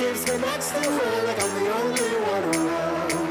gives me next to her like I'm the only one around.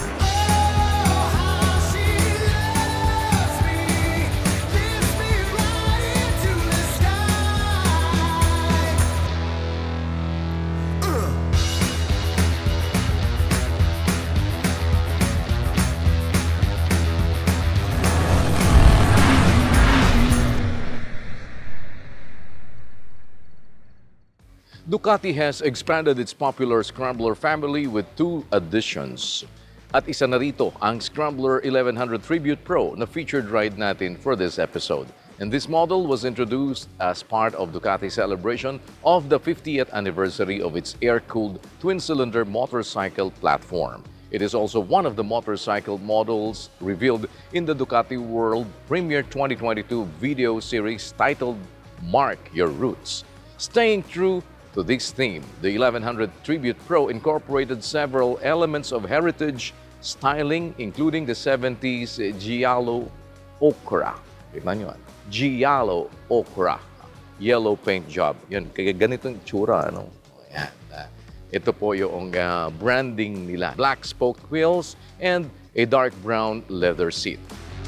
Ducati has expanded its popular Scrambler family with 2 additions. At isa na rito ang Scrambler 1100 Tribute Pro na featured ride natin for this episode. And this model was introduced as part of Ducati's celebration of the 50th anniversary of its air-cooled twin-cylinder motorcycle platform. It is also one of the motorcycle models revealed in the Ducati World Premiere 2022 video series titled Mark Your Roots. Staying true to this theme, the 1100 Tribute Pro incorporated several elements of heritage styling, including the 70s Giallo Ochra. Kita nyo yan? Giallo Ochra. Yellow paint job. Yan, kaya ganitong tsura. Ano? Yan. Ito po yung branding nila. Black spoke wheels and a dark brown leather seat.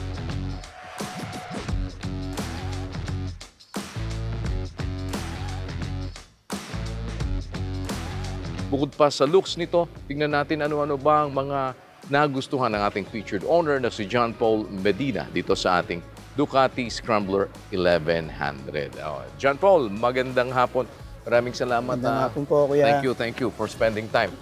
Bukod pa sa looks nito, tingnan natin ano-ano ba ang mga nagustuhan ng ating featured owner na si John Paul Medina dito sa ating Ducati Scrambler 1100. John Paul, magandang hapon. Maraming salamat. Magandang hapon po, kuya. Thank you for spending time.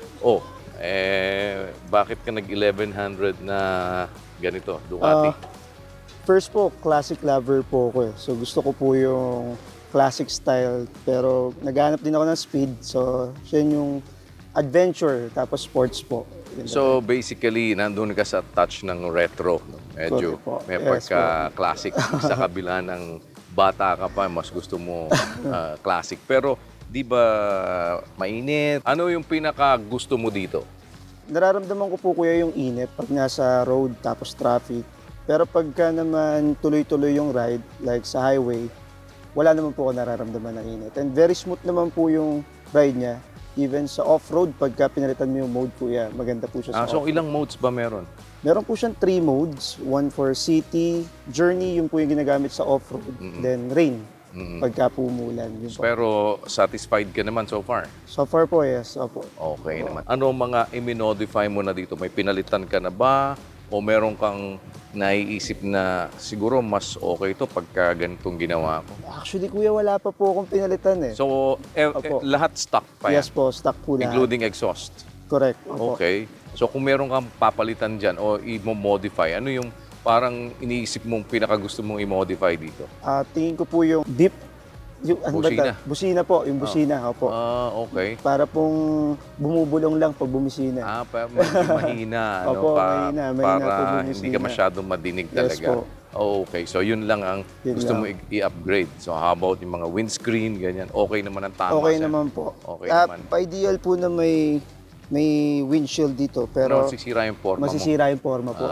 Bakit ka nag-1100 na ganito, Ducati? First po, classic lover po ako. So gusto ko po yung classic style, pero naghanap din ako ng speed. So siya yung adventure, tapos sports po. So basically, nandun ka sa touch ng retro. Medyo may pagka-classic sa kabila ng bata ka pa, mas gusto mo classic. Pero di ba mainit? Ano yung pinaka gusto mo dito? Nararamdaman ko po, kuya, yung init pag nasa road tapos traffic. Pero pagka naman tuloy-tuloy yung ride, like sa highway, wala naman po ako nararamdaman ng init. And very smooth naman po yung ride niya. Even sa off-road, pagka pinalitan mo yung mode, kuya, maganda po siya sa So ilang modes ba meron? Meron po siyang 3 modes. One for city, journey, yung po yung ginagamit sa off-road. Then rain, pagka po umulan. Pero satisfied ka naman so far? So far po, yes. Opo. Okay naman. Ano mga i-modify mo na dito? May pinalitan ka na ba? O meron kang naiisip na siguro mas okay ito pagka ganitong ginawa ko? Actually, kuya, wala pa po akong pinalitan eh. So, lahat stock pa yan? Yes po, stock po lahat. Including exhaust? Correct. Opo. Okay. So, kung meron kang papalitan dyan o i-modify, ano yung parang iniisip mong pinakagusto mong i-modify dito? Tingin ko po yung deep. Yung, busina? Busina po, yung busina. Opo. Okay. Para pong bumubulong lang pag bumisina. Medyo mahina. Opo, mahina para hindi ka masyadong madinig talaga. Yes po. Okay, so yun lang ang gusto mo i-upgrade. So how about yung mga windscreen, ganyan? Okay naman ang tama? Okay naman po. Okay naman. Ideal po na may windshield dito, pero masisira yung forma masisira yung forma po.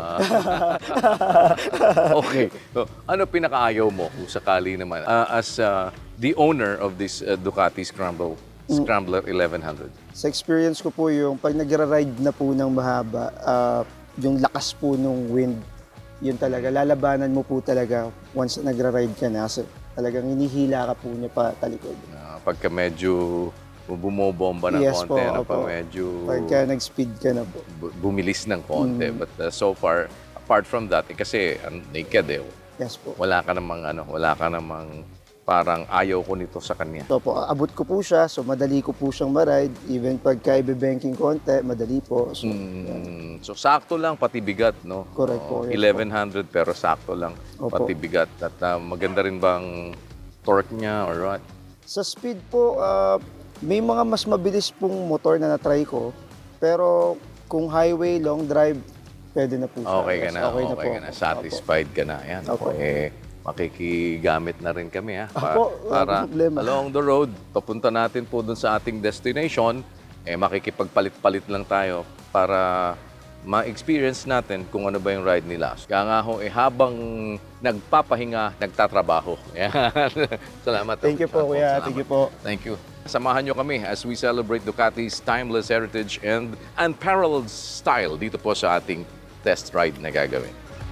Okay. So, ano pinakaayaw mo kung sakali naman as the owner of this Ducati Scrambler 1100? Sa experience ko po, yung pag nagra-ride na po ng mahaba, yung lakas po ng wind, yun talaga, lalabanan mo po talaga once nagra-ride ka na. So, talagang hinihila ka po niya pa talikod. Pagka medyo bumobomba ng konti, medyo pagka nag-speed ka na po. Bumilis ng konti. But so far, apart from that, kasi naked Yes po. wala ka namang parang ayaw ko nito sa kanya. So po, abot ko po siya, so madali ko po siyang maride. Even pagka ibe-banking konti, madali po. So, so sakto lang, pati bigat, no? Correct po. Yes 1100 po. Pero sakto lang, pati bigat. At maganda rin bang torque niya or what? Sa speed po, may mga mas mabilis pong motor na na-try ko. Pero kung highway, long drive, pwede na po siya. Okay ka na, Okay ka na. Satisfied ka na. Yan. Makikigamit na rin kami para along the road, papunta natin po dun sa ating destination, makikipagpalit-palit lang tayo para ma-experience natin kung ano ba yung ride nila. Kaya nga habang nagpapahinga, nagtatrabaho. Salamat. Thank you po, kuya. Thank you po. Thank you. Samahan nyo kami as we celebrate Ducati's timeless heritage and unparalleled style dito po sa ating test ride na gagawin.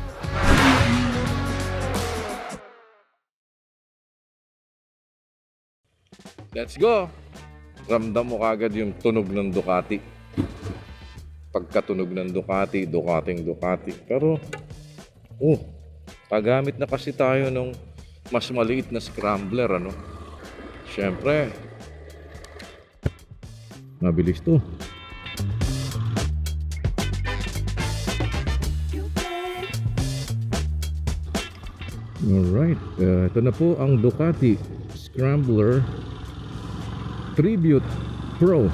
Let's go! Ramdam mo kagad yung tunog ng Ducati. Pagkatunog ng Ducati, Ducati. Pero, pagamit na kasi tayo ng mas maliit na scrambler, ano? Siyempre, mabilis to. Alright, ito na po ang Ducati Scrambler Tribute Pro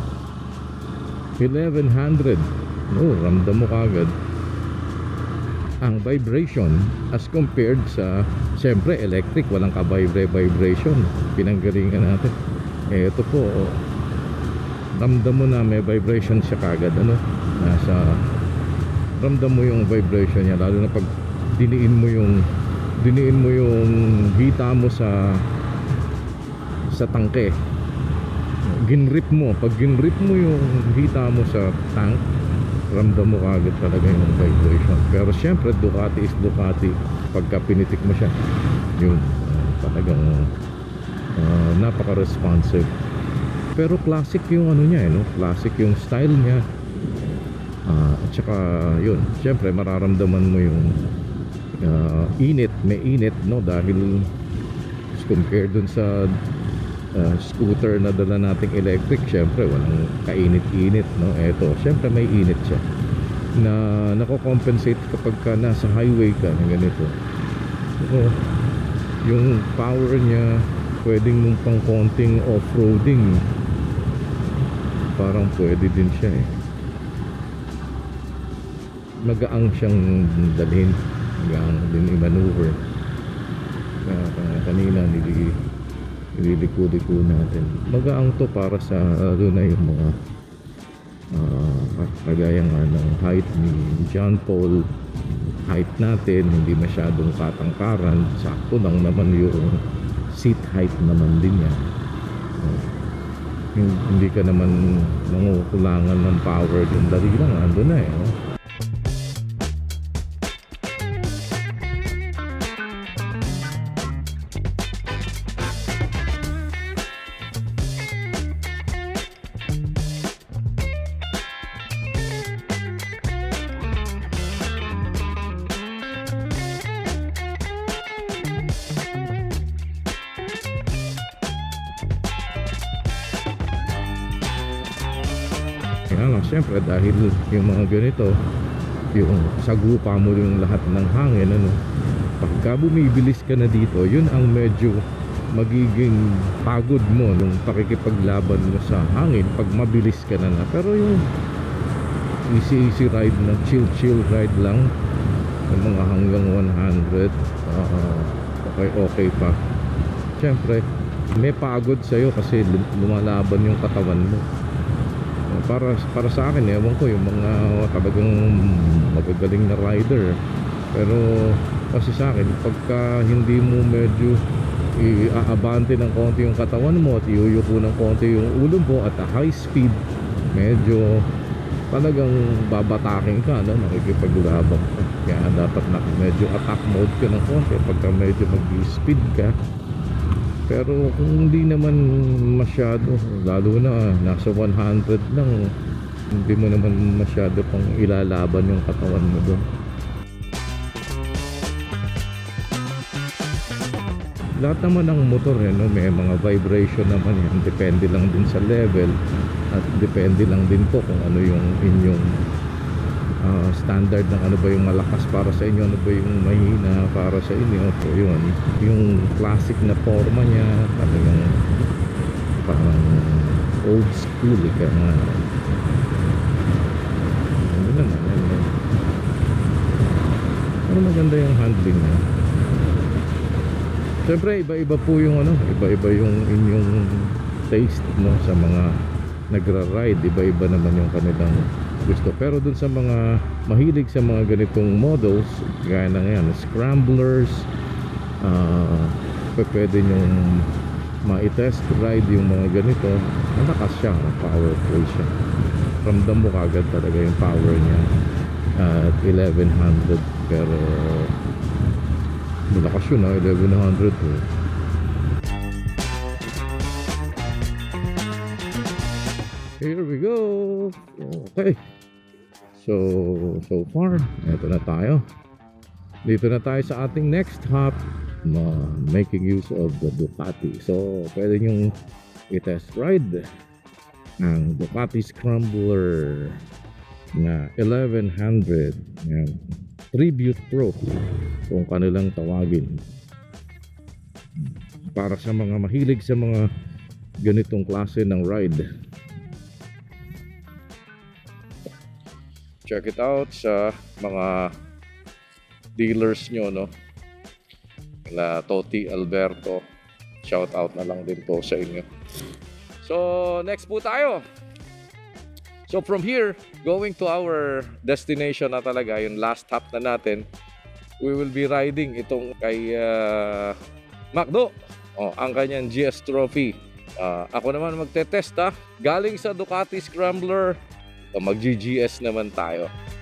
1100. Ramdam mo kagad ang vibration as compared sa, siyempre, electric, walang ka-vibration. Pinanggalingan natin. Ito po, ramdam mo na may vibration siya kagad, ano? Ramdam mo yung vibration niya, lalo na pag diniin mo yung hita mo sa tangke. Pag ginrip mo yung hita mo sa tank, ramdam mo kagad talaga yung vibration. Pero syempre, Ducati is Ducati. Pagka pinitik mo siya, yun, talagang napaka-responsive. Pero classic yung ano niya, no? Classic yung style niya. At saka, yun, syempre, mararamdaman mo yung may init, no? Dahil compared dun sa scooter na dala nating electric, syempre walang kainit-init, no? Eto, syempre may init siya na nako-compensate kapag ka nasa highway ka na ganito. So, yung power niya pwedeng mong pang konting off-roading, parang pwede din siya magaang siyang dalhin, magaang din i-maneuver. Kanina nililiko-liko natin, magaang to para sa lalo na yung mga kagaya nga ng height ni John Paul. Height natin hindi masyadong katangkaran, sakto lang naman yung seat height naman din yan. Hindi ka naman nangukulangan ng power dun, dali lang ando na no? Siyempre dahil yung mga ganito, yung sagupa mo yung lahat ng hangin, ano, pagka bumibilis ka na dito, yun ang medyo magiging pagod mo nung pakikipaglaban mo sa hangin pag mabilis ka na. Pero yung easy ride na chill ride lang, yung mga hanggang 100, okay pa. Siyempre may pagod sa'yo kasi lumalaban yung katawan mo. Para sa akin, ewan ko, yung mga talagang magagaling na rider, pero kasi sa akin, pagka hindi mo medyo i-aabante ng konti yung katawan mo at iuyuko ng konti yung ulo mo at a high speed, medyo talagang babataking ka, no? Makikipaglaban ka. Kaya dapat na medyo attack mode ka ng konti pagka medyo mag-speed ka. Pero kung hindi naman masyado, lalo na nasa 100 lang, hindi mo naman masyado pang ilalaban yung katawan mo doon. Lahat naman ng motor, no, may mga vibration naman yan. Depende lang din sa level at depende lang din po kung ano yung inyong standard ng ano ba yung malakas para sa inyo, ano ba yung mahina para sa inyo. So yun, yung classic na forma niya talagang parang old school, kaya nga ano naman, pero maganda yung handling niya. Siyempre iba-iba po yung ano, iba-iba yung inyong taste, no, sa mga nagra-ride, iba-iba naman yung kanilang gusto. Pero dun sa mga mahilig sa mga ganitong models, gaya na yan, scramblers, pwede nyong ma-test ride yung mga ganito, malakas siya, powerful siya. Ramdam mo kagad talaga yung power niya at 1100, pero malakas yun 1100 eh. Here we go. Okay, so far eto na tayo, dito na tayo sa ating next hop, making use of the Ducati. So pwede nyong i-test ride ang Ducati Scrambler na 1100, yan, Tribute Pro kung kanilang tawagin, para sa mga mahilig sa mga ganitong klase ng ride. Check it out sa mga dealers nyo, no? La Toti Alberto, shout out na lang din po sa inyo. So next po tayo. So from here, going to our destination na talaga, yung last stop na natin, we will be riding itong kay Macdo, ang kanyang GS Trophy. Ako naman magte-test galing sa Ducati Scrambler, mag-GGS naman tayo.